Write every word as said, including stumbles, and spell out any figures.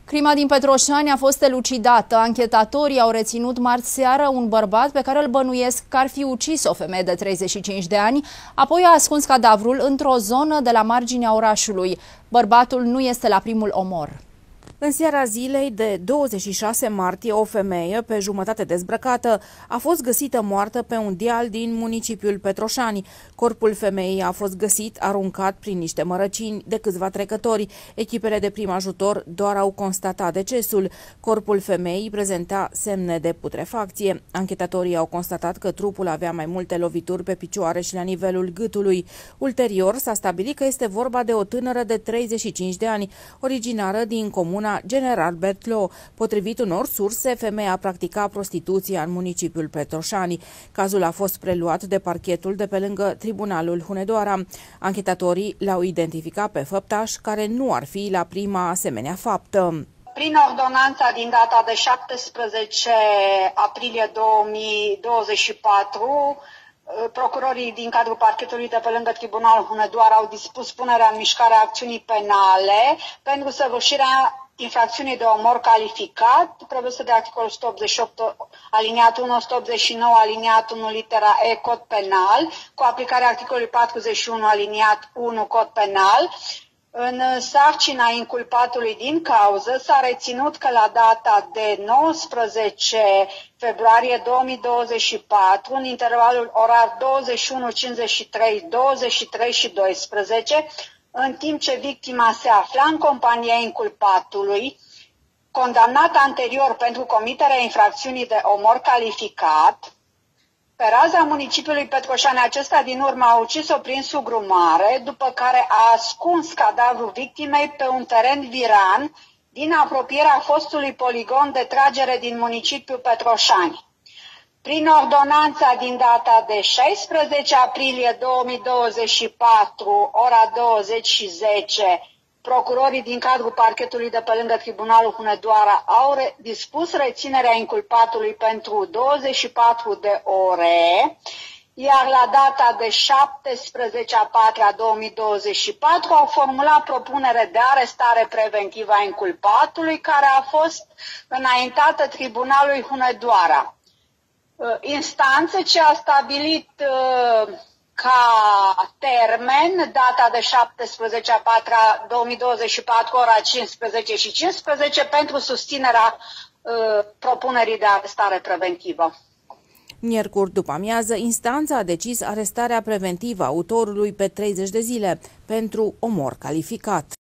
Crima din Petroșani a fost elucidată. Anchetatorii au reținut marți seară un bărbat pe care îl bănuiesc că ar fi ucis o femeie de treizeci și cinci de ani, apoi a ascuns cadavrul într-o zonă de la marginea orașului. Bărbatul nu este la primul omor. În seara zilei de douăzeci și șase martie, o femeie, pe jumătate dezbrăcată, a fost găsită moartă pe un deal din municipiul Petroșani. Corpul femeii a fost găsit aruncat prin niște mărăcini de câțiva trecători. Echipele de prim ajutor doar au constatat decesul. Corpul femeii prezenta semne de putrefacție. Anchetatorii au constatat că trupul avea mai multe lovituri pe picioare și la nivelul gâtului. Ulterior s-a stabilit că este vorba de o tânără de treizeci și cinci de ani, originară din comuna General Bertlo. Potrivit unor surse, femeia practica prostituția în municipiul Petroșani. Cazul a fost preluat de parchetul de pe lângă Tribunalul Hunedoara. Anchetatorii l-au identificat pe făptaș, care nu ar fi la prima asemenea faptă. Prin ordonanța din data de șaptesprezece aprilie două mii douăzeci și patru, procurorii din cadrul parchetului de pe lângă Tribunalul Hunedoara au dispus punerea în mișcare a acțiunii penale pentru săvârșirea infracțiunii de omor calificat, prevăzută de articolul o sută optzeci și opt aliniatul unu, o sută optzeci și nouă aliniatul unu litera E cod penal, cu aplicarea articolului patruzeci și unu aliniat unu cod penal. În sarcina inculpatului din cauză s-a reținut că la data de nouăsprezece februarie două mii douăzeci și patru, în intervalul orar douăzeci și unu cincizeci și trei douăzeci și trei și doisprezece, în timp ce victima se afla în compania inculpatului, condamnat anterior pentru comiterea infracțiunii de omor calificat, pe raza municipiului Petroșani, acesta din urmă a ucis-o prin sugrumare, după care a ascuns cadavrul victimei pe un teren viran din apropierea fostului poligon de tragere din municipiul Petroșani. Prin ordonanța din data de șaisprezece aprilie două mii douăzeci și patru, ora douăzeci și zece, procurorii din cadrul parchetului de pe lângă Tribunalul Hunedoara au re dispus reținerea inculpatului pentru douăzeci și patru de ore, iar la data de șaptesprezece a patra două mii douăzeci și patru au formulat propunere de arestare preventivă a inculpatului, care a fost înaintată Tribunalului Hunedoara. Instanță ce a stabilit uh, ca termen data de șaptesprezece a patra două mii douăzeci și patru, ora cincisprezece și cincisprezece, pentru susținerea uh, propunerii de arestare preventivă. Miercuri după amiază, instanța a decis arestarea preventivă a autorului pe treizeci de zile pentru omor calificat.